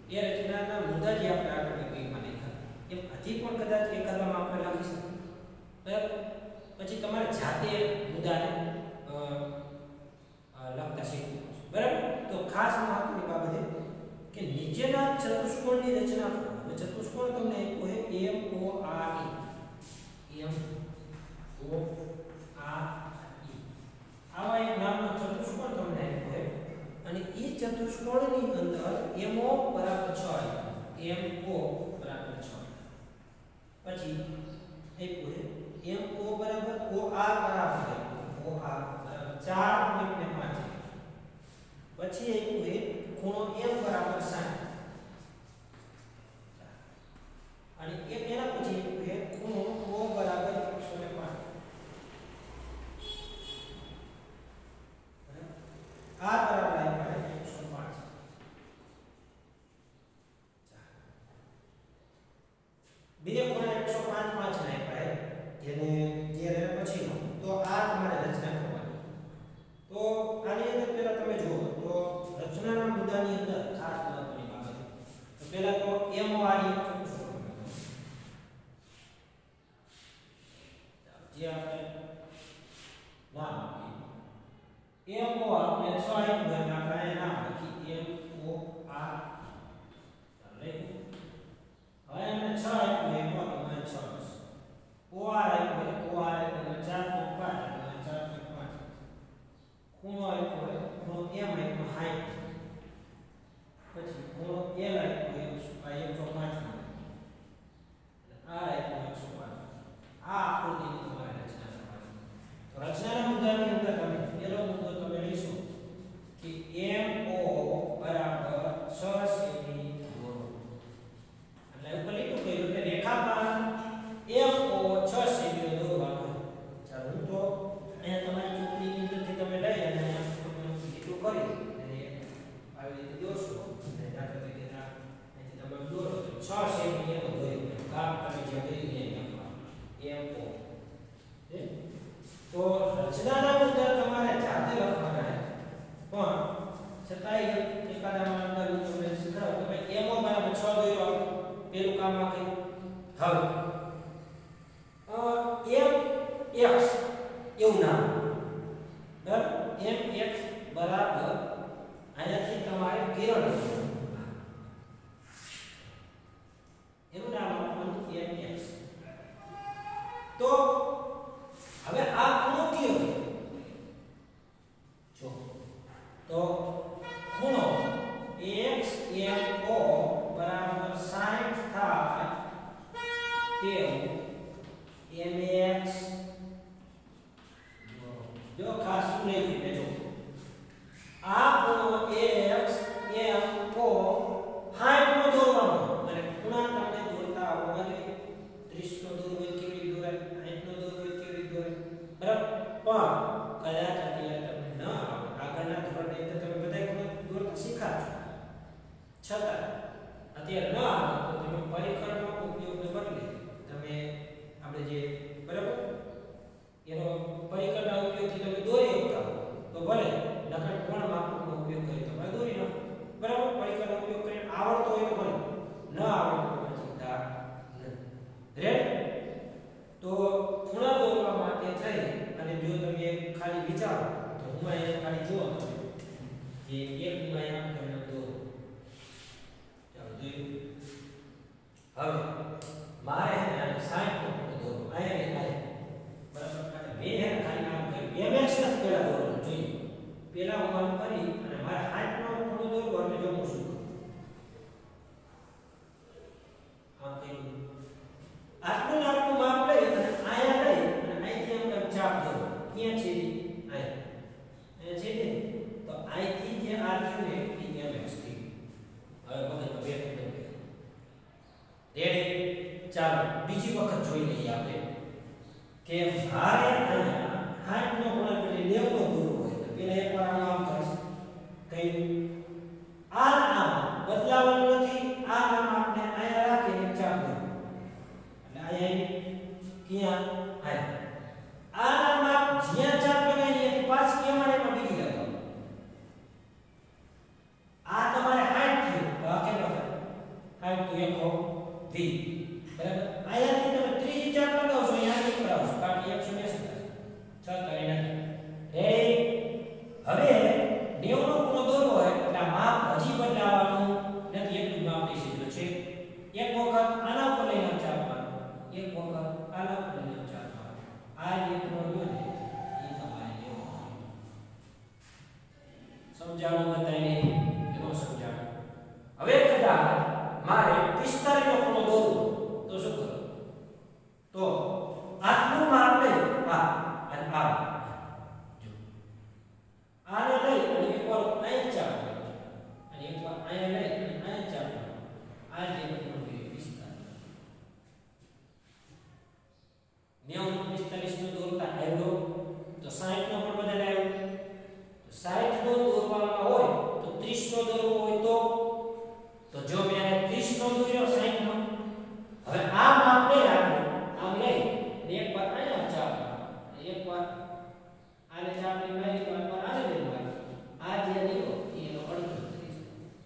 એ રચનાના મુદ્દા જે આપણે આગળ કહીમાં લખ્યા એમ હજી પણ કદાચ એકાદમાં આપણે લખી શકીએ બરાબર પછી તમારે જાતે મુદ્દાને લખતા શીખવું પડશે બરાબર તો ખાસ મહત્વની બાબત એ કે નીચેના ચતુષ્કોણની રચના કરો હવે ચતુષ્કોણ તમને આપ્યો છે MORE આવા એક નામનો ચતુષ્કોણ તમને આપ્યો છે અને એ ચતુષ્કોણની અંદર MO બરાબર 6 MO બરાબર 6 પછી આપ્યું છે MO બરાબર OR બરાબર 4.5 પછી આપ્યું છે ખૂણો M બરાબર 60 અને એના પછી આપ્યું છે ખૂણો O બરાબર 105 આ બરાબર આપ્યા 105 બે ખૂણા 105 ના આપ્યા જેને જ્યારે પછીનો તો આ તમારે રચના કરવાની તો આની અંદર પહેલા તમે જુઓ તો રચનાના મુદ્દાની અંદર ખાસ મહત્વની બાબત તો પહેલા તો MORE જે આપણે નામ આપીએ MO આપણે 6 આપ્યું એટલે આપણે નામ લખી MOR લખ્યું હવે આપણે 6 આપ્યું એમાં તમારે 6 OR આપ્યું OR એટલે 4.5 ખૂણો આપ્યો ખૂણો M આપ્યો 60 પછી ખૂણો L આપ્યો 105 આ આપ્યો 105 આ આકૃતિની તમારે રચના કરવાની તો રચનાના મુદ્દાની અંદર તમે પહેલો મુદ્દો તમે લઈશો કે MO બરાબર 6 સેમી દોરો એટલે ઉપર લીધું કહ્યું કે રેખાપાન MO 6 સેમી દોરવાનો ચાલો હું તો અહીંયા તમારી ચોપડીની અંદરથી તમે લઈ અને લીધું કરી અને આવી રીતે દોરશો અને દાખલા તરીકે અહીંથી તમે દોરો તો 6 સેમી એનો દોર્યો કામ તમે જે કર્યું એ MO તો રચનાના મુદ્દા તમારે જાતે લખવાના પણ છતાંય એકાદામાં અંદર હું તમને શીખવાડું કે ભાઈ MO બરાબર 6 દોર્યો પેલું કામ આ કર્યું હવે MX એવું નામ બરાબર MX બરાબર અહીંયાથી તમારે કિરણ એનું નામ આપવાનું MX તો હવે આ ખૂણો કયો જો તો ખૂણો XMO બરાબર 60 થાય તેવું MX જો ખાસ શું લખ્યું છે જો આ ખૂણો XMO 60 નો દોરવાનો અને ખૂણા તમને દોરતા આવડવા જોઈએ 30 નો દોરવો કેવી રીતે દોરાય 60 નો દોરવો કેવી રીતે દોરાય બરાબર પણ કદાચ અત્યારે તમને ન આવડે આગળના ધોરણની અંદર તમે બધા ખૂણા દોરતા શીખ્યા છો છતાં અત્યારે ન આવડે તો તમે પરિકરણનો ઉપયોગને બદલે તમે આપણે જે બરાબર એનો પરિકરના ઉપયોગથી તમે દોરી શકતા હો તો ભલે નકર કોણ માપનો ઉપયોગ કરી તમે દોરી નાખો બરાબર પરિકરનો ઉપયોગ કરીને આવડતો હોય તો ભલે ન આવડતો તો ચિંતા નથી રેડી તો ખૂણા દોરવા માટે થઈ અને જો તમે ખાલી વિચારો તો હું અહીંયા ખાલી જુઓ તમે કે એક માં આમ તમને દોરો ચાલો જોયું હવે મારે આને 60 નો ખૂણો દોરો અહીંયા બરાબર મેં ખાલી આમ કર્યું MX ને પહેલા દોરવાનું જોઈએ પહેલા હું આમ કરી અને મારે 60 નો ખૂણો દોરવો એટલે જો હું શું કરું આમ કર્યું આટલું માપ લઈ અને આયા લઈ અને અહીંથી આમ ચાપ દોરો ક્યાં છે અહીંયા છે ને તો અહીંથી જે આર્યું ને એ MX થી હવે મગજમાં બેઠું રેડી ચાલો બીજી વખત જોઈ લઈએ આપણે કે મારે અહીંયા 60 નો ખૂણો એટલે 90 નો દોરવો હોય તો પહેલા એકવાર આમ કરીશ કઈ આ બદલાવાનું નથી આ આપણે અહીંયા રાખીને ચાપ દો એટલે અહીંયા ક્યાં આના માપ જ્યાં ચાપ લગાવી એની પાછી કેમાં એમાં બીજી લગાવો આ તમારે 60 થયું તો આ કેટલો થાય એકો વી બરાબર આયાથી તમે ત્રીજી ચાપ લગાવશો અહીંયા એક કરાવશો કારણ કે 180 છે 6 કરી નાખી રેડી હવે 90 નો ખૂણો દોરવો હોય એટલે આ માપ હજી બદલાવાનું નથી એટલું માપ લઈ લીધું છે એક વખત આના પર લઈને ચાપ મારો એક વખત આના પર લઈને ચાપ મારો આ જે ખૂણો લ્યો ને એ તમારે લેવો સમજાવવાનું બતાવીને એનો સમજાવવાનું હવે કદાચ મારે 45 નો ખૂણો દોરવો તો શું કરો તો આટલું માપ લે આ અને આ જો આને લઈ અને એકવાર અહીં ચાપ મારો અને એકવાર અહીં લઈ અને અહીં ચાપ મારો આ જે ખૂણો છે 45 45 નો દોરતા આવ્યો તો 60 નો પણ બદલ આવ્યો તો 60 નો દોરવામાં હોય તો 30 નો દોરવો હોય તો જો મેં 30 નો દોર્યો 60 નો હવે આ માપ લઈ આપણે આમ લઈ એકવાર અહીંયા ચાપ એકવાર આને ચાપ લઈ મારી એકવાર આને લઈ મારી આ જે લીધો એનો અડધો કરીશ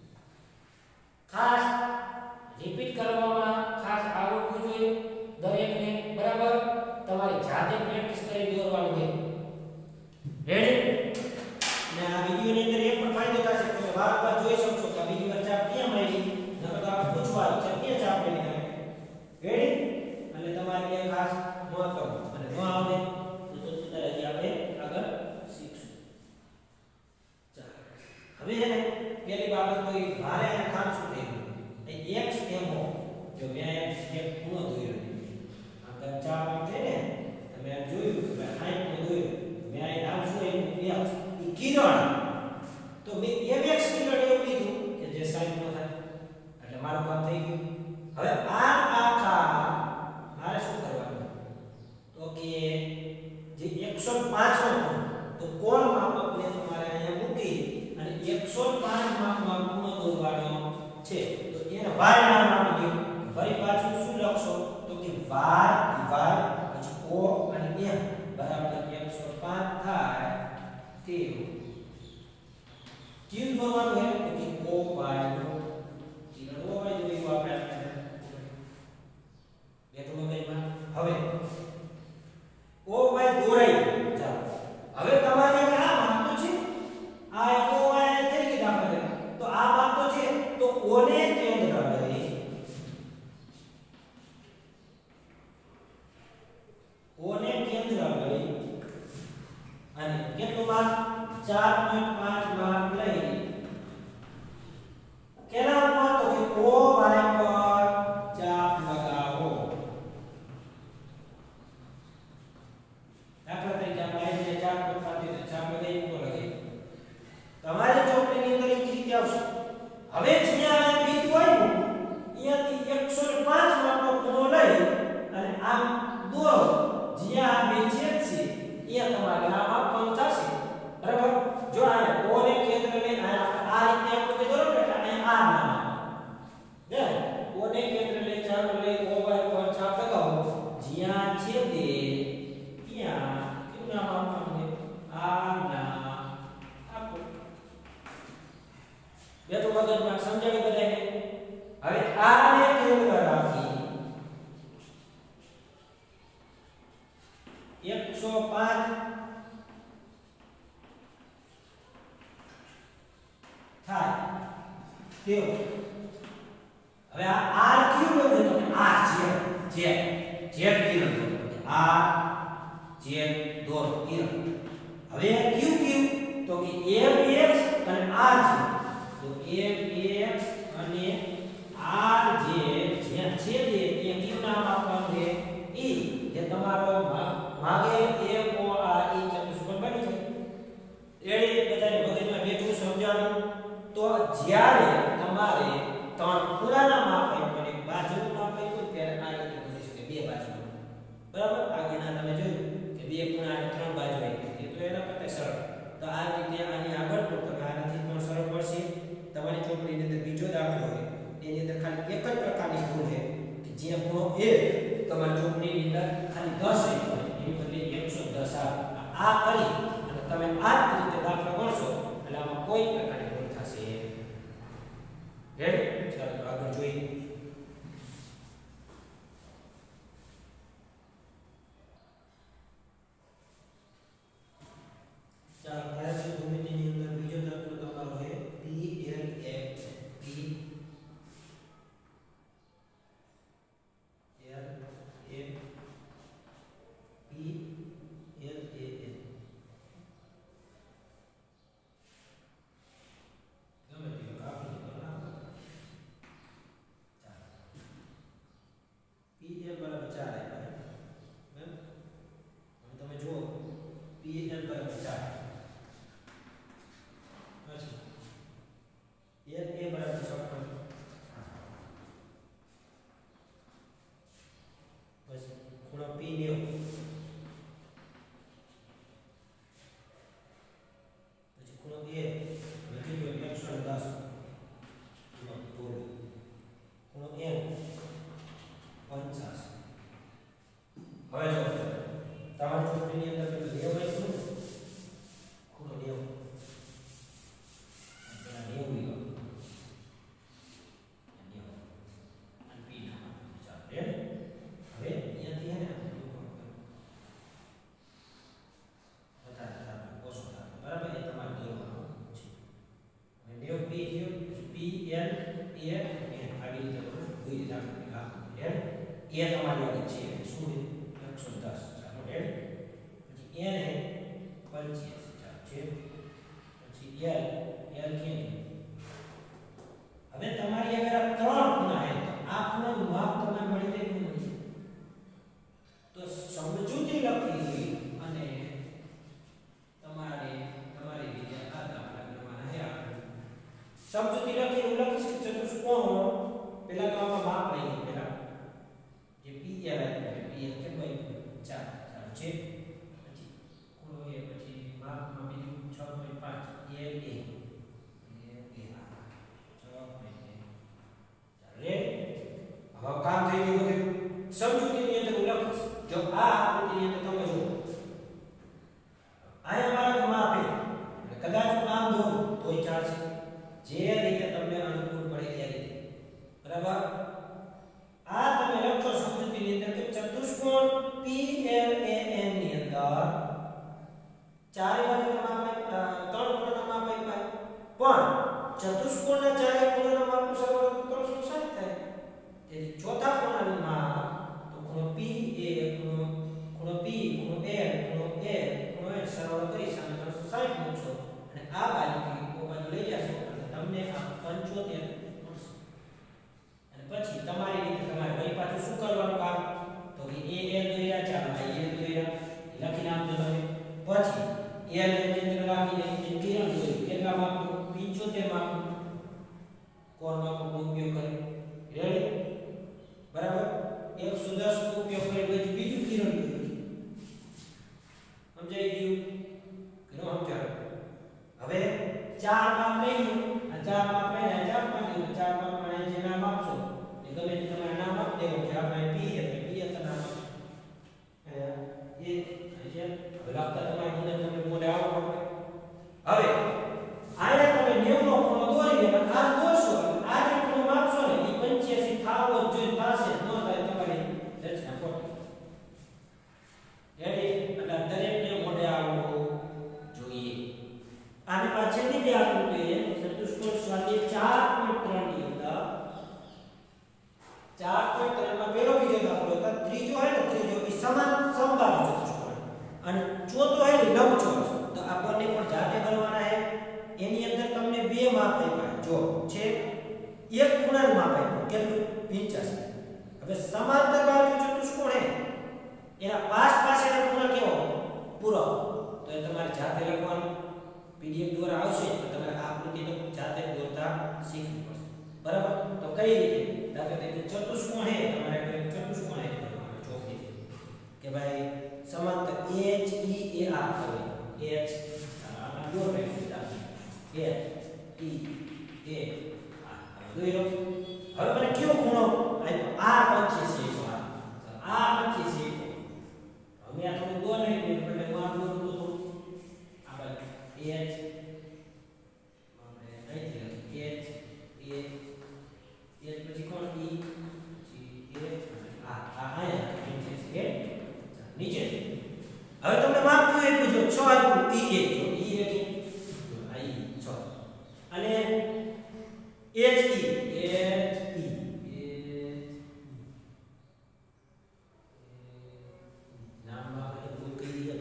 ખાસ રિપીટ કરવામાં ખાસ આવડવું જોઈએ દરેકને બરાબર તમારી જાતે પ્રેક્ટિસ કરી દોરવાનું છે રેડી ને આ વિડિયોની અંદર એક પણ ફાયદો થશે તમે વારંવાર જોઈ શકશો કે આ વિડિયો ચાપ ક્યાં મારી નકર તો આપણે પૂછવા છે ક્યાં ચાપ મારી તમે રેડી અને તમારે એ ખાસ નોંધ કરો અને ન આવડે તો હજી આપણે આગળ શીખશું ચાલો હવે છે ને પહેલી બાબત કોઈ ભારે અને કામ શું થયું એ x એમો જો મેં એક ખૂણો દોર્યો આગળ ચાપ છે ને તમે આ જોયું કે 60 નો દોર્યો મેં આ નામ શું એનું x એ કિરણ તો મેં mx કિરણ એવું લીધું કે જે 60 નો થાય એટલે મારું કામ થઈ ગયું હવે આ આખા મારે શું કરવાનું તો કે જે 105 નો તો કોણ માપકને તમારે અહીંયા મૂકી અને 105 માપમાં ખૂણો દોરવાનો છે તો એને y નામ આપી દો ફરી પાછું શું લખશો તો કે y ડિવાઇડ પછી o અને m બરાબર 105 થાય તે કેમ દોરવાનું છે તો કે o y નો કિરણ o y જોયું આપણે બેઠું મગજમાં હવે o y દોરાઈ ચાલો હવે તમારે આ માપ તો છે આ o y થઈ ગઈ દાખલા તો આ માપ તો છે તો o ને કેન્દ્ર લઈ o ને કેન્દ્ર લઈ અને કેટલું માપ 4.5 માપ લઈ કેના ઉપર તો કે o y પર ચાપ લગાવો દાખલા તરીકે આપણે આઈને ચાપ પર પાડી ચાપ લગાવી ઉપર લગાવી તમારે ચોકડીની અંદર એક રીતે આવશે હવે જ્યાં બીજ હોય અહીંયાથી 105 માપનો ખૂણો લઈ અને આમ દોરો જ્યાં બે છેદ છે અહીંયા તમારે આ માપવાનું થશે બરાબર જો આ o ને કેન્દ્ર લઈને આ રીતે આપણે દોરો એટલે અહીંયા આ નામ ને o ને કેન્દ્ર લઈ ચાપ લઈ o y પર ચાપ લગાવો જ્યાં છેદે ત્યાં કેવું નામ આપવાનું છે આ નામ આપો બે તો મગજમાં સમજાવી બધાને હવે આને કેન્દ્ર રાખી 105 થાય તેઓ હવે આ r ક્યુ બને તો r z કિરણ r z દોર કિરણ હવે q તો કે mx અને r z તો mx અને r z જ્યાં છે તે કયું નામ આપવાનું છે e જે તમારો માગે m o r e ચતુષ્કોણ બની છે એડી બધાને મગજમાં બેઠું સમજાણું તો જ્યારે તમારે ત્રણ ખૂણાના માપ આપ્યા અને બાજુનું માપ આપ્યું ત્યારે આ રીતે કરી શકે બે બાજુ બરાબર આગળના તમે જોયું કે બે ખૂણા અને ત્રણ બાજુ આપી તો એના કરતા સરળ તો આ રીતે આની આગળ તો તમે આનાથી પણ સરળ પડશે તમારી ચોપડીની અંદર બીજો દાખલો હોય એની અંદર ખાલી એક જ પ્રકારની ભૂલ છે કે જે ખૂણો a તમારી ચોપડીની અંદર ખાલી 10 હોય એની બદલે 110 આવે આ કરી અને તમે આ રીતે દાખલો ગણશો એટલે આમાં કોઈ પ્રકારની ભૂલ થશે રેડી ચાલો આગળ જોઈએ કોઈ દાખલા રાખો એ તમારી આગળ છે શું છે 110 ચાલો રેડી પછી n હે 85 ચાલો છે પછી l કે હવે તમારી આગળ આ ત્રણ ખૂણા હે તો આ ખૂણાનું માપ તમને મળી જાય કે નહીં તો સમજૂતી લખી અને તમારી રીતે આ દાખલા કરવાના હે આપણે સમજૂતી લખી હું લખીશ ચતુષ્કોણ પેલા તો આમાં માપ લઈએ પેલા જે pl કે ભાઈ 4 ચાલો છે પછી ખૂણો એ પછી માપમાં બીજું 6.5 a હવે કામ થઈ ગયું બધું સમજૂતીની અંદર હું લખીશ જો આ આકૃતિની અંદર તમે જુઓ આયા મારા માપ છે કદાચ હું આમ દોરું તોય ચાલશે જે રીતે તમને અનુકૂળ પડે એ રીતે બરાબર આ તમે લખો સમજૂતીની અંદર કે ચતુષ્કોણ PLAN ની અંદર ચારે બાજુના માપ ત્રણ ખૂણાના માપ આપ્યા પણ ચતુષ્કોણના ચારે ખૂણાના માપનો સરવાળો 360 થાય તેથી ચોથા ખૂણાનું માપ તો ખૂણો P એ ખૂણો P ખૂણો L ખૂણો L સરવાળો કરી સામે 360 મૂકશો અને આ બાજુથી ઓ બાજુ લઈ જશો એટલે તમને આ 75 મળશે અને પછી તમારી રીતે તમારે વળી પાછું શું કરવાનું કામ તો કે AL દોર્યા ચાલો આ AL દોર્યા લખી નાખજો તમે પછી AL ની અંદર રાખીને કિરણ દોર્યું કેટલા માપનું 75 માપનું કોણ માપનો ઉપયોગ કરે રેડી બરાબર 110 નો ઉપયોગ કરી બીજું કિરણ દોર્યું સમજાઈ ગયું કે ન સમજાયું હવે ચાર માપ લઈ આ ચાર માપ લઈને ચાર માપ લઈ ચાર માપ માં જે નામ આપશો એ ગમે તે તમારે નામ આપી દેવો કે આપણે P તો નામ એ જે લખતા તમારે મુદ્દે તમને મોડે આવવો પડે હવે આયા તમે 90 નો ખૂણો દોરી લેવા આ દોરશો આ જે ખૂણો માપશો ને એ 85 થાવો જોઈએ થશે ન થાય તમારી રચના ખોટી રેડી એટલે દરેકને મોઢે આવવું જોઈએ આને પાછળની જે આકૃતિ છે ચતુષ્કોણ સ્વાધ્યાય 4.3 ની અંદર 4.3 માં પેલો બીજો દાખલો હતો ત્રીજો હે ને ત્રીજો એ સમાન સમબાજુ ચતુષ્કોણ અને ચોથો હે ને લંબચોરસ તો આ બંને પણ જાતે કરવાના હે એની અંદર તમને બે માપ આપ્યા જો છે એક ખૂણાનું માપ આપ્યું કેટલું 85 હવે સમાંતર બાજુ ચતુષ્કોણ હે એના પાસેનો ખૂણો કેવો પૂરો તો એ તમારે જાતે લખવાનું પીડીએફ દ્વારા આવશે તો તમારે આ આકૃતિ તો જાતે દોરતા શીખવી પડશે બરાબર તો કઈ રીતે દાખલા તરીકે ચતુષ્કોણ હે તમારે ચતુષ્કોણ હે ચોકી કે ભાઈ સમાંતર HEAR કરે H આમાં દોર રાખી H E A દોરો હવે મને કયો ખૂણો આપ્યો આ 85 આ 85 અમે આ થોડું દોર નહીં એટલે હું આ દોરું તો થોડું આ બાજુ H આપણે અહીંથી H પછી કોણ E પછી A આયા નીચે હવે તમને માપ જોઈએ પૂછો 6 આપ્યું E A જો E A જો આ E 6 અને H E નામ આપણે ભૂલ કરી દીધા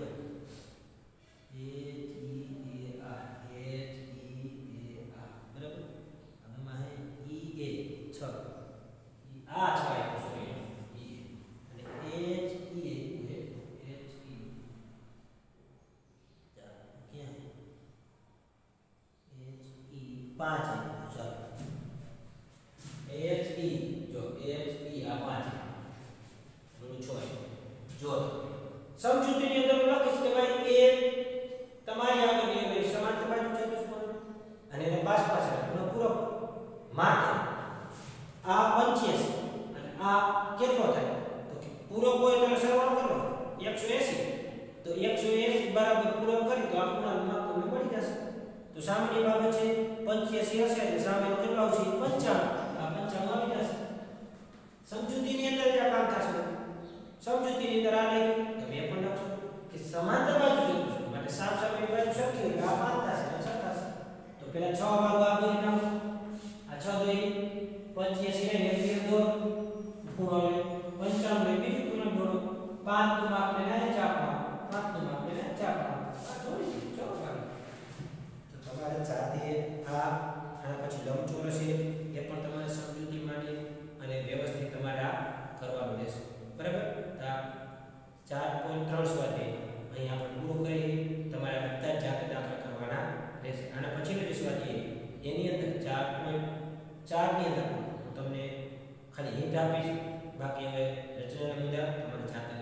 પર બરાબર આમાં હે E A 6 આ 6 આપ્યું સોરી E અને H E પાંચ ચાલો H E જો H E આ 5 6 જો સમજૂતીની અંદર હું લખીશ કે ભાઈ એ તમારી આગળ ની ભાઈ સમાંતર બાજુ ચતુષ્કોણ અને એને પાસ રાખવાનો પૂરો માટે આ 85 અને આ કેટલો થાય તો કે પૂરો કોઈ તો સરવાળો કરો 180 તો 180 બરાબર પૂરો કરી તો આ ખૂણાનું માપ તમને મળી જશે તો સામેની બાબત છે 85 હશે એટલે સામેનો કેટલો આવશે 55 આ 55 આવી જશે સમજૂતીની અંદર આ કામ થશે સમજૂતીની અંદર આ લઈ તમે એ પણ લખો કે સમાંતર બાજુ ચતુષ્કોણ માટે સામેની બાજુ સરખી હોય આ 5 થશે અને 6 થશે તો પેલા 6 વાળું આ દોરી નાખો આ 6 દોરી 85 લઈને 1 દોર ખૂણો લે 95 લે બીજું ખૂણો જોડો 5 નું માપ લેને ચાપા 5 નું માપ લેને ચાપા આ જોડી દીધું ચલો ભાઈ તો તમારે જાતે આના પછી લંબચોરસ છે એ પણ તમારે સમજૂતી માંડી અને વ્યવસ્થિત તમારે આ કરવાનું રહેશે બરાબર તો 4.3 સ્વાધ્યાય અહીં આપણે પૂરું કરી તમારે બધા જ જાતે દાખલા કરવાના રહેશે આના પછીનો જે સ્વાધ્યાય એની અંદર 4.4 ની અંદર હું તમને ખાલી હિન્ટ આપીશ બાકી હવે રચનાના મુદ્દા તમારે જાતે